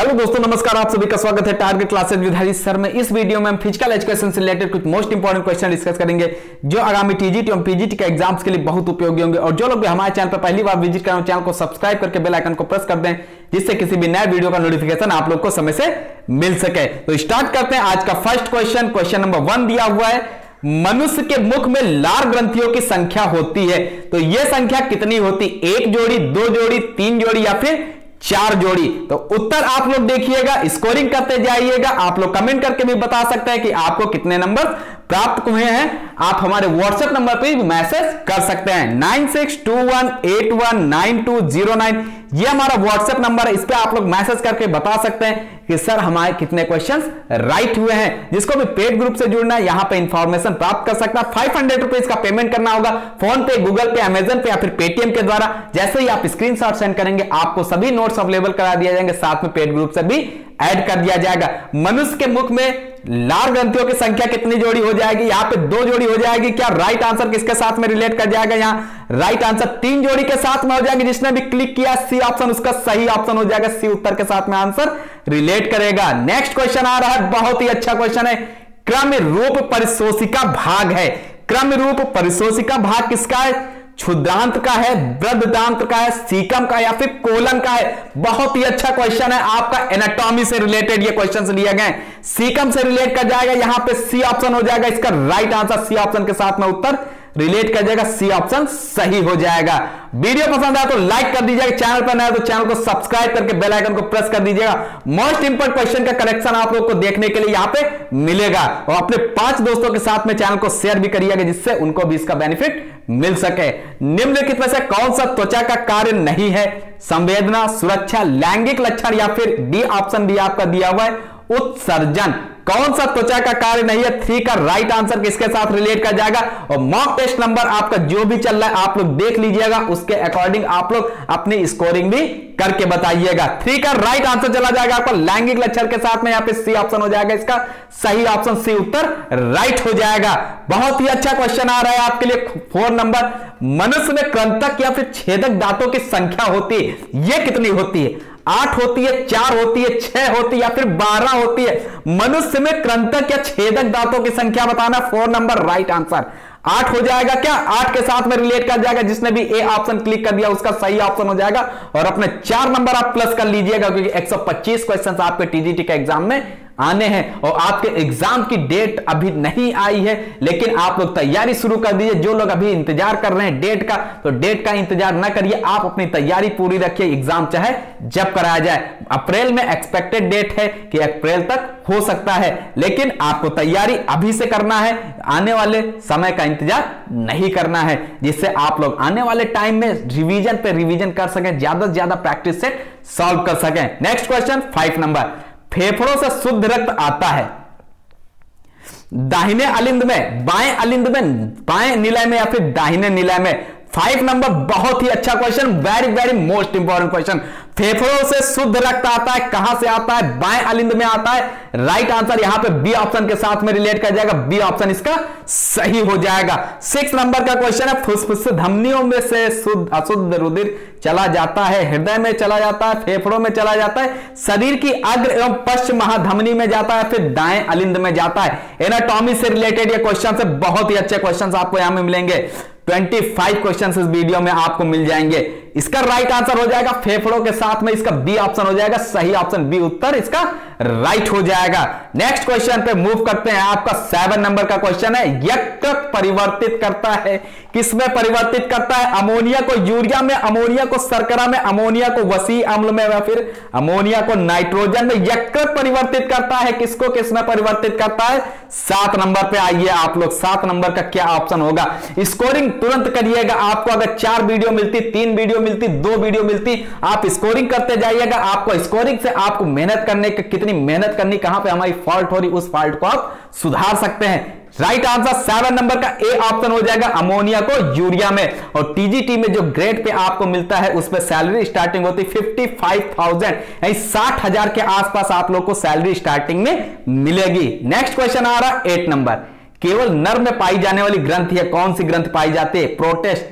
Hello दोस्तों, नमस्कार। आप सभी का स्वागत है target classes with Harish sir में। इस वीडियो में हम फिजिकल एजुकेशन से रिलेटेड कुछ मोस्ट इंपोर्टेंट क्वेश्चन डिस्कस करेंगे जो आगामी टीजीटी और पीजीटी के एग्जाम्स के लिए बहुत उपयोगी होंगे। और जो लोग भी हमारे चैनल पर पहली बार विजिट करें, चैनल को सब्सक्राइब करके बेल आइकन को प्रेस कर दें, जिससे किसी भी नए वीडियो का नोटिफिकेशन आप लोग को समय से मिल सके। तो स्टार्ट करते हैं आज का फर्स्ट क्वेश्चन। क्वेश्चन नंबर 1 दिया हुआ है, मनुष्य के मुख में लार ग्रंथियों की संख्या होती है तो यह संख्या कितनी होती? 1 जोड़ी, 2 जोड़ी, 3 जोड़ी या फिर 4 जोड़ी? तो उत्तर आप लोग देखिएगा, स्कोरिंग करते जाइएगा। आप लोग कमेंट करके भी बता सकते हैं कि आपको कितने नंबर प्राप्त हुए हैं। आप हमारे व्हाट्सएप नंबर पे भी मैसेज कर सकते हैं। 9621819209 ये हमारा व्हाट्सएप नंबर है। इस पे आप लोग मैसेज करके बता सकते हैं कि सर हमारे कितने क्वेश्चंस राइट हुए हैं। जिसको भी पेड ग्रुप से जुड़ना है, यहां पे इंफॉर्मेशन प्राप्त कर सकता है। 500 रुपीज का पेमेंट करना होगा फोन पे, गूगल पे, अमेजन पे या फिर पेटीएम के द्वारा। जैसे ही आप स्क्रीनशॉट सेंड करेंगे, आपको सभी नोट्स अवेलेबल करा दिया जाएंगे, साथ में पेड ग्रुप से भी ऐड कर दिया जाएगा। मनुष्य के मुख में लार ग्रंथियों की संख्या कितनी जोड़ी हो जाएगी? यहां पे 2 जोड़ी हो जाएगी। क्या राइट आंसर किसके साथ में रिलेट कर जाएगा? यहां राइट आंसर 3 जोड़ी के साथ में हो जाएगी। जिसने भी क्लिक किया सी ऑप्शन, उसका सही ऑप्शन हो जाएगा। सी उत्तर के साथ में आंसर रिलेट करेगा। नेक्स्ट क्वेश्चन आ रहा है, बहुत ही अच्छा क्वेश्चन है। क्रम रूप परिशोषिका भाग है। क्रम रूप परिशोषिका भाग किसका है? क्षुद्रांत का है, वृद्धदांत का है, सीकम का या फिर कोलन का है? बहुत ही अच्छा क्वेश्चन है। आपका एनाटॉमी से रिलेटेड ये क्वेश्चन लिए गए। सीकम से रिलेट कर जाएगा, यहां पे सी ऑप्शन हो जाएगा। इसका राइट आंसर सी ऑप्शन के साथ में उत्तर रिलेट कर जाएगा। सी ऑप्शन सही हो जाएगा। वीडियो पसंद आया तो लाइक कर दीजिएगा, चैनल पर नया तो चैनल को सब्सक्राइब करके बेल आइकन को प्रेस कर दीजिएगा। मोस्ट इंपोर्टेंट क्वेश्चन का करेक्शन आप लोग को देखने के लिए यहां पे मिलेगा। और अपने 5 दोस्तों के साथ में चैनल को शेयर भी करिएगा, जिससे उनको भी इसका बेनिफिट मिल सके। निम्नलिखित में से कौन सा त्वचा का कार्य नहीं है? संवेदना, सुरक्षा, लैंगिक लक्षण या फिर डी ऑप्शन डी आपका दिया हुआ है उत्सर्जन। कौन सा त्वचा का कार्य नहीं है? 3 का राइट आंसर किसके साथ रिलेट कर जाएगा? और मॉक टेस्ट नंबर आपका जो भी चल रहा है आप लोग देख लीजिएगा, उसके अकॉर्डिंग आप लोग अपनी स्कोरिंग भी करके बताइएगा। 3 का राइट आंसर चला जाएगा आपका लैंगिक लक्षण के साथ में। यहां पे सी ऑप्शन हो जाएगा, इसका सही ऑप्शन सी उत्तर राइट हो जाएगा। बहुत ही अच्छा क्वेश्चन आ रहा है आपके लिए। 4 नंबर, मनुष्य में कृंतक या फिर छेदक दांतों की संख्या होती है, यह कितनी होती है? 8 होती है, 4 होती है, 6 होती है या फिर 12 होती है? मनुष्य में कृंतक या छेदक दांतों की संख्या बताना। 4 नंबर राइट आंसर 8 हो जाएगा। क्या 8 के साथ में रिलेट कर जाएगा? जिसने भी ए ऑप्शन क्लिक कर दिया उसका सही ऑप्शन हो जाएगा। और अपने 4 नंबर आप प्लस कर लीजिएगा, क्योंकि 125 क्वेश्चन आपके टीजीटी के एग्जाम में आने हैं। और आपके एग्जाम की डेट अभी नहीं आई है, लेकिन आप लोग तैयारी शुरू कर दीजिए। जो लोग अभी इंतजार कर रहे हैं डेट का, तो डेट का इंतजार ना करिए, आप अपनी तैयारी पूरी रखिए। एग्जाम चाहे जब कराया जाए, अप्रैल में एक्सपेक्टेड डेट है कि अप्रैल तक हो सकता है, लेकिन आपको तैयारी अभी से करना है। आने वाले समय का इंतजार नहीं करना है, जिससे आप लोग आने वाले टाइम में रिवीजन पे रिवीजन कर सकें, ज्यादा से ज्यादा प्रैक्टिस सेट सॉल्व कर सकें। नेक्स्ट क्वेश्चन 5 नंबर, फेफड़ों से शुद्ध रक्त आता है दाहिने अलिंद में, बाएं अलिंद में, बाएं निलय में या फिर दाहिने निलय में? 5 नंबर बहुत ही अच्छा question, very very most important question. फेफड़ों से शुद्ध रक्त आता है, कहां से आता है? बाएं अलिंद में आता है। राइट आंसर यहां पे बी ऑप्शन के साथ में रिलेट कर जाएगा। बी ऑप्शन इसका सही हो जाएगा। 6 नंबर का क्वेश्चन है, फुसफुस धमनियों में से शुद्ध अशुद्ध रुधिर चला जाता है, हृदय में चला जाता है, फेफड़ों में चला जाता है, शरीर की अग्र एवं पश्च महाधमनी में जाता है, फिर दाएं अलिंद में जाता है। एनाटॉमी से रिलेटेड ये क्वेश्चन है, बहुत ही अच्छे क्वेश्चन आपको यहां में मिलेंगे। 25 क्वेश्चन इस वीडियो में आपको मिल जाएंगे। इसका राइट आंसर हो जाएगा फेफड़ों के साथ में, इसका बी ऑप्शन हो जाएगा सही ऑप्शन। बी उत्तर इसका राइट हो जाएगा। नेक्स्ट क्वेश्चन पे मूव करते हैं। आपका 7 नंबर का क्वेश्चन है, यकृत परिवर्तित करता है, किसमें परिवर्तित करता है? अमोनिया को यूरिया में, अमोनिया को शर्करा में, अमोनिया को वसी अम्ल में या फिर अमोनिया को नाइट्रोजन में? यकृत परिवर्तित करता है, किसको किसमें परिवर्तित करता है? 7 नंबर पे आइए आप लोग, 7 नंबर का क्या ऑप्शन होगा? स्कोरिंग तुरंत करिएगा। आपको अगर 4 वीडियो मिलती, 3 वीडियो मिलती, 2 वीडियो मिलती, आप स्कोरिंग करते जाइएगा। आपको स्कोरिंग से आपको मेहनत करने की, कितनी मेहनत करनी, कहां पे हमारी फॉल्ट हो रही, उस फॉल्ट को आप सुधार सकते हैं। राइट आंसर 7 नंबर का ए ऑप्शन हो जाएगा, अमोनिया को यूरिया में। और टीजीटी में जो ग्रेड पे आपको मिलता है, उसमें सैलरी स्टार्टिंग होती है 55,000, यानी 60,000 के आसपास आप लोग को सैलरी स्टार्टिंग में मिलेगी। नेक्स्ट क्वेश्चन आ रहा 8 नंबर, केवल नर में पाई जाने वाली ग्रंथि है, कौन सी ग्रंथि पाई जाती है?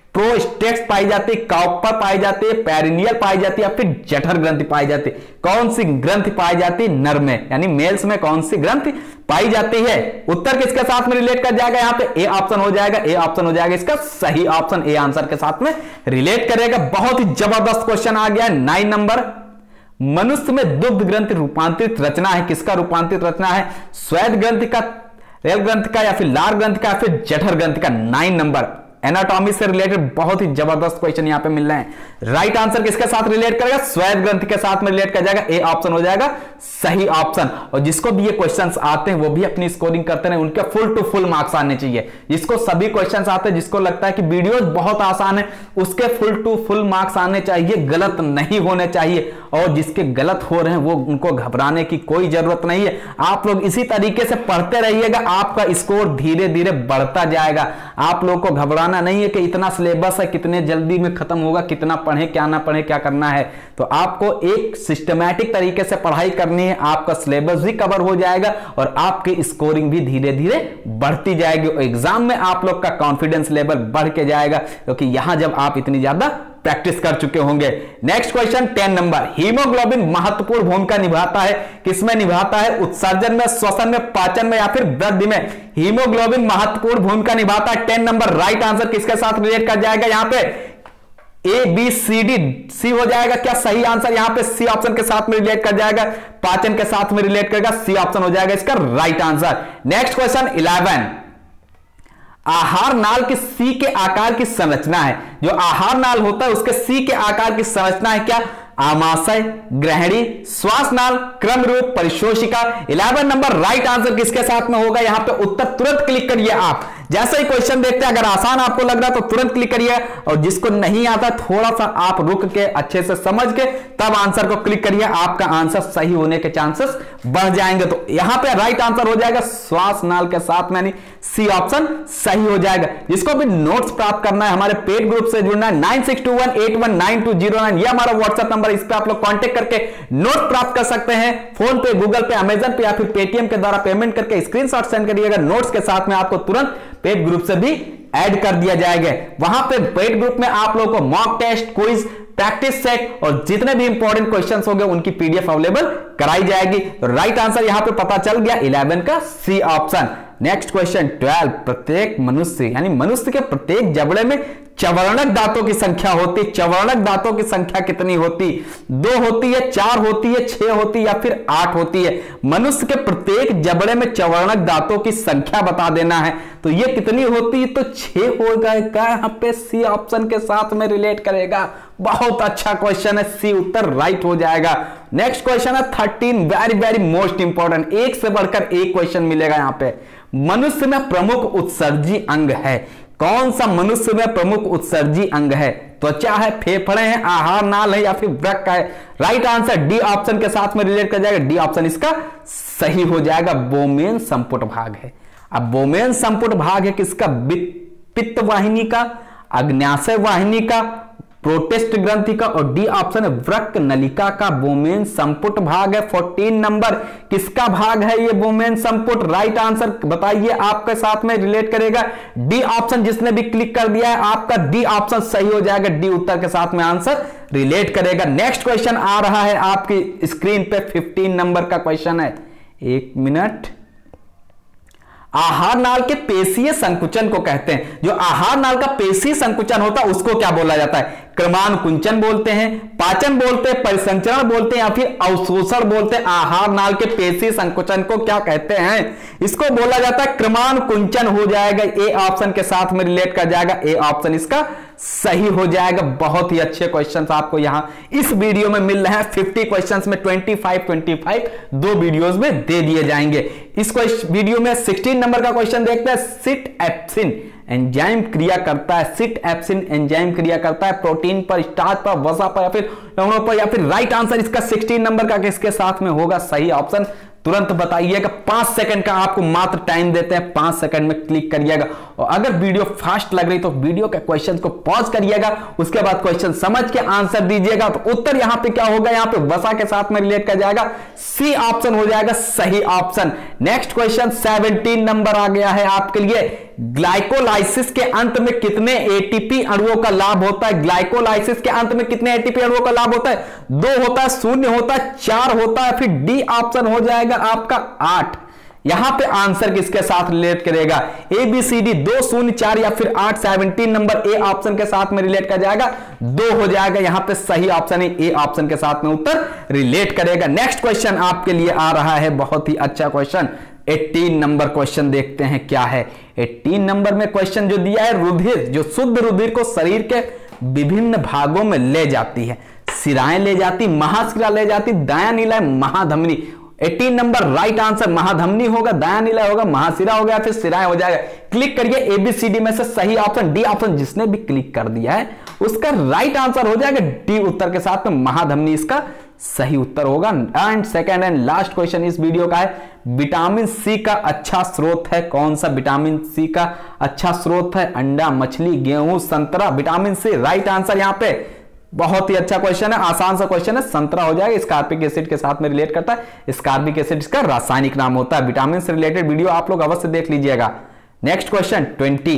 प्रोस्टेट पाई जाती है, कॉपर पाई जाती है, पेरिनियल पाई जाती है या फिर जठर ग्रंथि पाई जाती है? कौन सी ग्रंथि पाई जाती है नर में, यानी मेल्स में कौन सी ग्रंथि पाई जाती है? उत्तर किसके साथ में रिलेट कर जाएगा? यहां पे ए ऑप्शन हो जाएगा, ए ऑप्शन हो जाएगा इसका सही ऑप्शन, ए आंसर के साथ में रिलेट करेगा। बहुत ही जबरदस्त क्वेश्चन आ गया 9 नंबर। मनुष्य में दुग्ध ग्रंथि रूपांतरित रचना है, किसका रूपांतरित रचना है? श्वेत ग्रंथि का, रेल ग्रंथि का या फिर लार ग्रंथि का या फिर जठर ग्रंथि का? 9 नंबर एनाटॉमी से रिलेटेड बहुत ही जबरदस्त क्वेश्चन यहां पे मिल रहे हैं। राइट आंसर किसके साथ रिलेट करेगा? श्वेत ग्रंथि के साथ में रिलेट कर जाएगा, ए ऑप्शन हो जाएगा सही ऑप्शन। और जिसको भी ये क्वेश्चंस आते हैं वो भी अपनी स्कोरिंग करते हैं, उनके फुल टू फुल मार्क्स आने चाहिए। जिसको सभी क्वेश्चंस आते हैं, जिसको लगता है कि वीडियोस बहुत आसान है, उसके फुल टू फुल मार्क्स आने चाहिए, गलत नहीं होने चाहिए। और जिसके गलत हो रहे हैं वो उनको घबराने की कोई जरूरत नहीं है। आप लोग इसी तरीके से पढ़ते रहिएगा, आपका स्कोर धीरे धीरे बढ़ता जाएगा। आप लोग को घबराना नहीं है कि इतना सिलेबस है, कितने जल्दी में खत्म होगा, कितना पढ़े क्या ना पढ़े, क्या करना है। तो आपको एक सिस्टमैटिक तरीके से पढ़ाई करनी है, आपका सिलेबस भी कवर हो जाएगा और आपकी स्कोरिंग भी धीरे धीरे बढ़ती जाएगी। एग्जाम में आप लोग का कॉन्फिडेंस लेवल बढ़ के जाएगा, क्योंकि यहां जब आप इतनी ज्यादा प्रैक्टिस कर चुके होंगे। Next question 10 number. हीमोग्लोबिन महत्वपूर्ण भूमिका निभाता है, किसमें निभाता है? उत्सर्जन में, श्वसन में, पाचन में या फिर वृद्धि में? हीमोग्लोबिन महत्वपूर्ण भूमिका निभाता है। 10 नंबर राइट आंसर किसके साथ रिलेट कर जाएगा? यहां पे ए बी सी डी, सी हो जाएगा क्या सही आंसर? यहां पे सी ऑप्शन के साथ में रिलेट कर जाएगा, पाचन के साथ में रिलेट करेगा, सी ऑप्शन हो जाएगा इसका राइट आंसर। Next question 11। आहार नाल की सी के आकार की संरचना है, जो आहार नाल होता है उसके सी के आकार की संरचना है क्या? आमाशय, ग्रहणी, श्वास नाल, क्रम रूप, परिशोषिका? 11 नंबर राइट आंसर किसके साथ में होगा? यहां पे उत्तर तुरंत क्लिक करिए आप। जैसे ही क्वेश्चन देखते हैं, अगर आसान आपको लग रहा है तो तुरंत क्लिक करिए, और जिसको नहीं आता थोड़ा सा आप रुक के अच्छे से समझ के तब आंसर को क्लिक करिए, आपका आंसर सही होने के चांसेस बढ़ जाएंगे। तो यहां पे राइट आंसर हो जाएगा श्वास नाल के साथ में, सी ऑप्शन सही हो जाएगा। जिसको भी नोट्स प्राप्त करना है, हमारे पेड ग्रुप से जुड़ना है, 9621819209 यह हमारा व्हाट्सएप नंबर, इस पे आप लोग कांटेक्ट करके नोट प्राप्त कर सकते हैं। फोन पे, गूगल पे, अमेजन पे या फिर पेटीएम के द्वारा पेमेंट करके स्क्रीनशॉट सेंड करिएगा। नोट्स के साथ में आपको तुरंत पेड ग्रुप से भी ऐड कर दिया जाएगा। वहां पे पेड ग्रुप में आप लोगों को mock test, quiz, practice set और जितने भी इंपॉर्टेंट क्वेश्चंस होंगे उनकी पीडीएफ अवेलेबल कराई जाएगी। तो राइट आंसर यहां पे पता चल गया 11 का सी ऑप्शन। Next question 12। प्रत्येक मनुष्य यानी मनुष्य के प्रत्येक जबड़े में चवर्णक दांतों की संख्या होती है। चवर्णक दांतों की संख्या कितनी होती? 2 होती है, 4 होती है, 6 होती है या फिर 8 होती है? मनुष्य के प्रत्येक जबड़े में चवर्णक दांतों की संख्या बता देना है। तो ये कितनी होती है? तो 6 होगा। यहाँ पे सी ऑप्शन के साथ में रिलेट करेगा। बहुत अच्छा क्वेश्चन है, सी उत्तर राइट हो जाएगा। नेक्स्ट क्वेश्चन है 13, वेरी वेरी मोस्ट इंपॉर्टेंट, एक से बढ़कर एक क्वेश्चन मिलेगा यहाँ पे। मनुष्य में प्रमुख उत्सर्जी अंग है, कौन सा मनुष्य में प्रमुख उत्सर्जी अंग है? त्वचा है, फेफड़े हैं, आहार नाल है या फिर वृक्क है? राइट आंसर डी ऑप्शन के साथ में रिलेट कर जाएगा, डी ऑप्शन इसका सही हो जाएगा। बोमेन संपुट भाग है। अब बोमेन संपुट भाग है किसका? पित्त वाहिनी का, अग्न्याशय वाहिनी का, प्रोटेस्ट ग्रंथि का, और डी ऑप्शन है वृक्क नलिका का बोमेन संपुट भाग है। 14 नंबर किसका भाग है ये बोमेन संपुट? राइट आंसर बताइए, आपके साथ में रिलेट करेगा डी ऑप्शन। जिसने भी क्लिक कर दिया है आपका डी ऑप्शन सही हो जाएगा, डी उत्तर के साथ में आंसर रिलेट करेगा। नेक्स्ट क्वेश्चन आ रहा है आपकी स्क्रीन पे, 15 नंबर का क्वेश्चन है। 1 मिनट। आहार नाल के पेशीय संकुचन को कहते हैं, जो आहार नाल का पेशीय संकुचन होता है उसको क्या बोला जाता है? क्रमानुकुंचन बोलते हैं, पाचन बोलते हैं, परिसंचरण बोलते हैं या फिर अवशोषण बोलते हैं? आहार नाल के पेशीय संकुचन को क्या कहते हैं? इसको बोला जाता है क्रमानुकुंचन हो जाएगा, ए ऑप्शन के साथ में रिलेट कर जाएगा, ए ऑप्शन इसका सही हो जाएगा। बहुत ही अच्छे क्वेश्चंस आपको यहां इस वीडियो में मिल रहे हैं। 50 क्वेश्चंस में 25 दो वीडियोस में दे दिए जाएंगे। इस वीडियो में 16 नंबर का क्वेश्चन देखते हैं। सिट एप्सिन एंजाइम क्रिया करता है, सिट एप्सिन एंजाइम क्रिया करता है प्रोटीन पर, स्टार्च पर, वसा पर या फिर लवणों पर, या फिर राइट आंसर इसका 16 नंबर का किसके साथ में होगा? सही ऑप्शन तुरंत बताइएगा। 5 सेकंड का आपको मात्र टाइम देते हैं, 5 सेकंड में क्लिक करिएगा। और अगर वीडियो फास्ट लग रही तो वीडियो के क्वेश्चन को पॉज करिएगा, उसके बाद क्वेश्चन समझ के आंसर दीजिएगा। तो उत्तर यहां पे क्या होगा? यहां पे वसा के साथ में रिलेट कर जाएगा, सी ऑप्शन हो जाएगा सही ऑप्शन। नेक्स्ट क्वेश्चन 17 नंबर आ गया है आपके लिए। ग्लाइकोलाइसिस के अंत में कितने एटीपी अणुओं का लाभ होता है? ग्लाइकोलाइसिस के अंत में कितने एटीपी अणुओं का लाभ होता है? 2 होता है, 0 होता है, 4 होता है, फिर डी ऑप्शन हो जाएगा आपका 8। यहां पे आंसर किसके साथ रिलेट करेगा? ए बी सी डी 2, 0, 4 या फिर 8। 17 नंबर ए ऑप्शन के साथ में रिलेट कर जाएगा, 2 हो जाएगा। यहां पे सही ऑप्शन है ए ऑप्शन के साथ में उत्तर रिलेट करेगा। नेक्स्ट क्वेश्चन आपके लिए आ रहा है, बहुत ही अच्छा क्वेश्चन। 18 नंबर क्वेश्चन देखते हैं क्या है। 18 नंबर में क्वेश्चन जो दिया है, रुधिर, जो शुद्ध रुधिर को शरीर के विभिन्न भागों में ले जाती है। सिराएं ले जाती, महाशिरा ले जाती, दायां नीला, महाधमनी। 18 नंबर राइट आंसर महाधमनी होगा, दायां नीला होगा, महाशिरा हो गया, फिर सिराएं हो जाएगा। क्लिक करिए एबीसीडी में से सही ऑप्शन डी ऑप्शन। जिसने भी क्लिक कर दिया है उसका राइट आंसर हो जाएगा डी उत्तर के साथ में महाधमनी इसका सही उत्तर होगा। And second and last question इस वीडियो का है, विटामिन सी का अच्छा स्रोत है कौन सा? विटामिन सी का अच्छा स्रोत है अंडा, मछली, गेहूं, संतरा। Vitamin C right answer. यहां पे बहुत ही अच्छा क्वेश्चन है, आसान सा क्वेश्चन है, संतरा हो जाएगा। स्कार्बिक एसिड के साथ में रिलेट करता है। स्कार्बिक एसिड इसका रासायनिक नाम होता है। विटामिन से रिलेटेड वीडियो आप लोग अवश्य देख लीजिएगा। नेक्स्ट क्वेश्चन 20,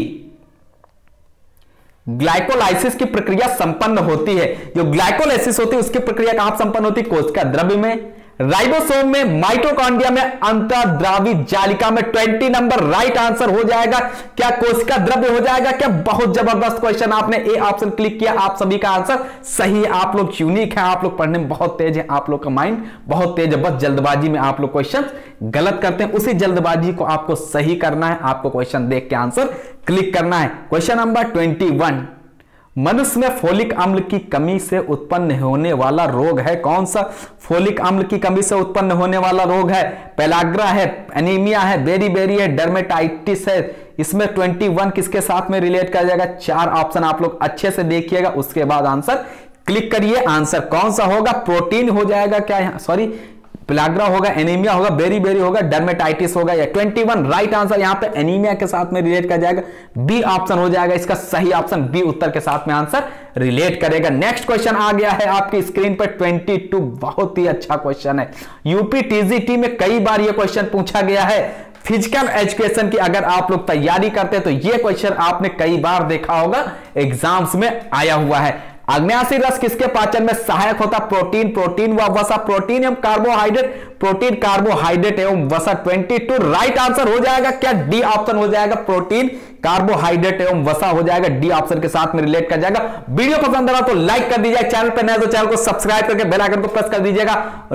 ग्लाइकोलाइसिस की प्रक्रिया संपन्न होती है, जो ग्लाइकोलाइसिस होती है उसकी प्रक्रिया कहां संपन्न होती है? कोशिका द्रव्य में, राइबोसोम में, माइटोकॉन्ड्रिया में, अंतर्द्रावी जालिका में। 20 नंबर राइट आंसर हो जाएगा। क्या कोशिका द्रव्य हो जाएगा क्या? बहुत जबरदस्त क्वेश्चन, आपने ए ऑप्शन क्लिक किया, आप सभी का आंसर सही है। आप लोग यूनिक हैं, आप लोग पढ़ने में बहुत तेज है, आप लोग का माइंड बहुत तेज है। बस जल्दबाजी में आप लोग क्वेश्चन गलत करते हैं, उसी जल्दबाजी को आपको सही करना है। आपको क्वेश्चन देख के आंसर क्लिक करना है। क्वेश्चन नंबर 21, मनुष्य में फोलिक अम्ल की कमी से उत्पन्न होने वाला रोग है कौन सा? फोलिक अम्ल की कमी से उत्पन्न होने वाला रोग है पेलाग्रा है, एनीमिया है, बेरी है, डर्मेटाइटिस है। इसमें 21 किसके साथ में रिलेट कर जाएगा? 4 ऑप्शन आप लोग अच्छे से देखिएगा, उसके बाद आंसर क्लिक करिए। आंसर कौन सा होगा? प्रोटीन हो जाएगा क्या? सॉरी, पेलाग्रा होगा, एनीमिया होगा, बेरी होगा, डर्मेटाइटिस होगा। या 21 राइट आंसर यहां पे एनीमिया के साथ में रिलेट कर जाएगा, बी ऑप्शन हो जाएगा इसका सही ऑप्शन। बी उत्तर के साथ में आंसर रिलेट करेगा। नेक्स्ट क्वेश्चन आ गया है आपकी स्क्रीन पर 22, बहुत ही अच्छा क्वेश्चन है। यूपी टीजीटी में कई बार यह क्वेश्चन पूछा गया है। फिजिकल एजुकेशन की अगर आप लोग तैयारी करते हैं तो यह क्वेश्चन आपने कई बार देखा होगा, एग्जाम्स में आया हुआ है। अग्न्याशी रस किसके पाचन में सहायक होता? प्रोटीन व वसा। प्रोटीन एवं कार्बोहाइड्रेट, प्रोटीन, कार्बोहाइड्रेट एवं वसा। 22 राइट आंसर हो जाएगा क्या? डी ऑप्शन हो जाएगा, प्रोटीन, कार्बोहाइड्रेट एवं वसा हो जाएगा, डी ऑप्शन के साथ में रिलेट कर जाएगा। वीडियो पसंद आ रहा तो लाइक कर दीजिएगा, चैनल पर नया तो चैनल को सब्सक्राइब करके बेल आइकन को प्रेस कर दीजिएगा।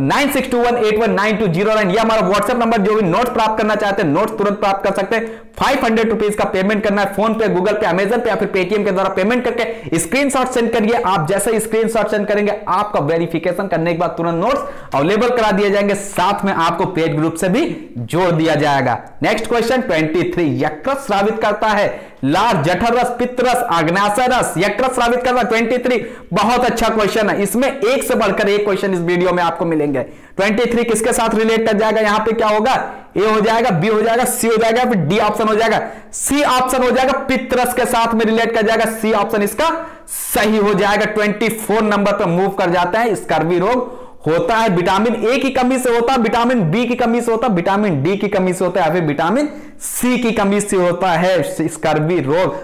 9621819209 यह हमारा व्हाट्सएप नंबर, जो भी नोट्स प्राप्त करना चाहते हैं नोट्स तुरंत प्राप्त कर सकते हैं। 500 रुपीज का पेमेंट करना है, फोन पे, गूगल पे, अमेजन पे या फिर पेटीएम के द्वारा पेमेंट करके स्क्रीनशॉट सेंड करिए। आप जैसे ही स्क्रीनशॉट सेंड करेंगे आपका वेरिफिकेशन करने के बाद तुरंत नोट्स अवेलेबल करा दिए जाएंगे, साथ में आपको पेड ग्रुप से भी जोड़ दिया जाएगा। नेक्स्ट क्वेश्चन 23, यकृत स्रावित करता है लार, जठर रस, पित्त रस, आग्नेयाशय रस। यकृत स्रावित करता है 23, बहुत अच्छा क्वेश्चन है। इसमें एक से बढ़कर एक क्वेश्चन इस वीडियो में आपको मिलेंगे। 23 किसके साथ रिलेट कर जाएगा? यहां पे क्या होगा? ए हो जाएगा, बी हो जाएगा, सी हो जाएगा, फिर डी ऑप्शन हो जाएगा। सी ऑप्शन हो जाएगा, पित्त रस के साथ में रिलेट कर जाएगा, सी ऑप्शन इसका सही हो जाएगा। 24 नंबर पर मूव कर जाता है। स्कर्वी रोग होता है विटामिन ए की कमी से होता है, विटामिन बी की कमी से होता है, विटामिन डी की कमी से होता है, या फिर विटामिन सी की कमी से होता है। स्कर्वी रोग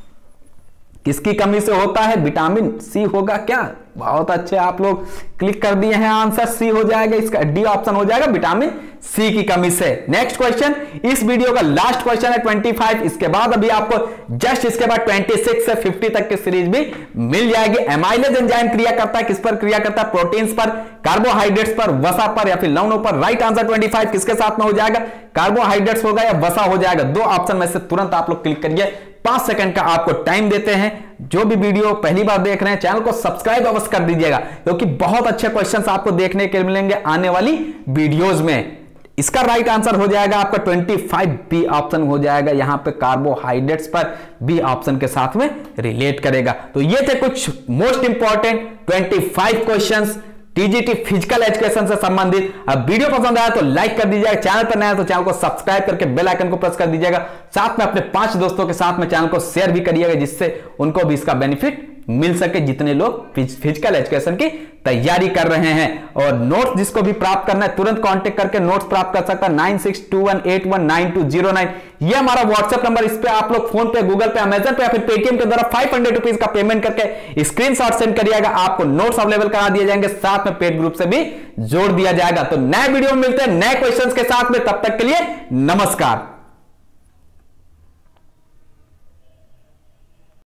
किसकी कमी से होता है? विटामिन सी होगा क्या? बहुत अच्छे, आप लोग क्लिक कर दिए हैं, आंसर सी हो जाएगा इसका, डी ऑप्शन हो जाएगा, विटामिन सी की कमी से। नेक्स्ट क्वेश्चन इस वीडियो का लास्ट क्वेश्चन है 25। इसके बाद अभी आपको जस्ट इसके बाद 26 से 50 तक की सीरीज भी मिल जाएगी। एमाइलेज एंजाइम क्रिया करता है किस पर? क्रिया करता है प्रोटीन्स पर, कार्बोहाइड्रेट्स पर, वसा पर या फिर लवणों पर। राइट आंसर 25 किसके साथ में हो जाएगा? कार्बोहाइड्रेट्स होगा या वसा हो जाएगा। 2 ऑप्शन में से तुरंत आप लोग क्लिक करिए। 5 सेकंड का आपको टाइम देते हैं। जो भी वीडियो पहली बार देख रहे हैं चैनल को सब्सक्राइब अवश्य कर दीजिएगा, क्योंकि बहुत अच्छे क्वेश्चंस आपको देखने के मिलेंगे आने वाली वीडियोस में। इसका राइट आंसर हो जाएगा आपका 25, बी ऑप्शन हो जाएगा। यहां पे कार्बोहाइड्रेट्स पर बी ऑप्शन के साथ में रिलेट करेगा। तो ये थे कुछ most important 25 questions TGT physical education से संबंधित। अब वीडियो पसंद आया तो लाइक कर दीजिएगा, चैनल पर नया तो चैनल को सब्सक्राइब करके बेल आइकन को प्रेस कर दीजिएगा। साथ में अपने 5 दोस्तों के साथ में चैनल को शेयर भी करिएगा, जिससे उनको भी इसका बेनिफिट मिल सके जितने लोग फिजिकल एजुकेशन की तैयारी कर रहे हैं। और नोट्स जिसको भी प्राप्त करना है तुरंत कांटेक्ट करके नोट्स प्राप्त कर सकता है 9621819209। ये हमारा व्हाट्सएप नंबर, इस पे आप लोग फोन पे, गूगल पे, अमेजन पे या फिर पेटीएम के द्वारा 500 रुपीज का पेमेंट करके स्क्रीनशॉट सेंड करिएगा, आपको नोट्स अवेलेबल करा दिए जाएंगे, साथ में पेड ग्रुप से भी जोड़ दिया जाएगा। तो नए वीडियो में मिलते हैं नए क्वेश्चंस के साथ में, तब तक के लिए नमस्कार।